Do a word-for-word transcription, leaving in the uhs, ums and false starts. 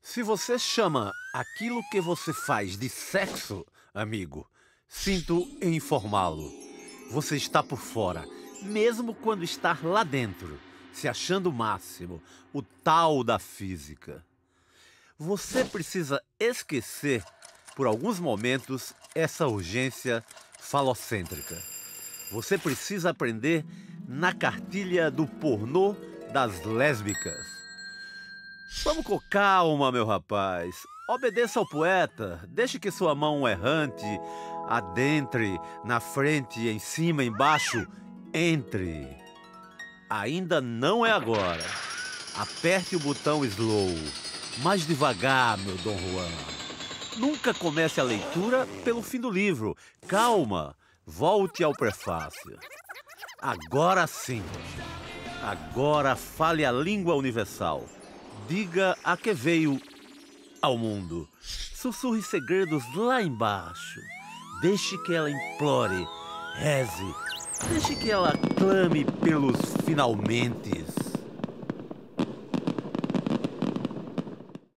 Se você chama aquilo que você faz de sexo, amigo, sinto em informá-lo. Você está por fora, mesmo quando está lá dentro, se achando o máximo, o tal da física. Você precisa esquecer, por alguns momentos, essa urgência falocêntrica. Você precisa aprender na cartilha do pornô das lésbicas. Vamos com calma, meu rapaz. Obedeça ao poeta. Deixe que sua mão errante adentre na frente, em cima, embaixo. Entre. Ainda não é agora. Aperte o botão slow. Mais devagar, meu Dom Juan. Nunca comece a leitura pelo fim do livro. Calma. Volte ao prefácio. Agora sim. Agora fale a língua universal. Diga a que veio ao mundo. Sussurre segredos lá embaixo. Deixe que ela implore, reze. Deixe que ela clame pelos finalmente.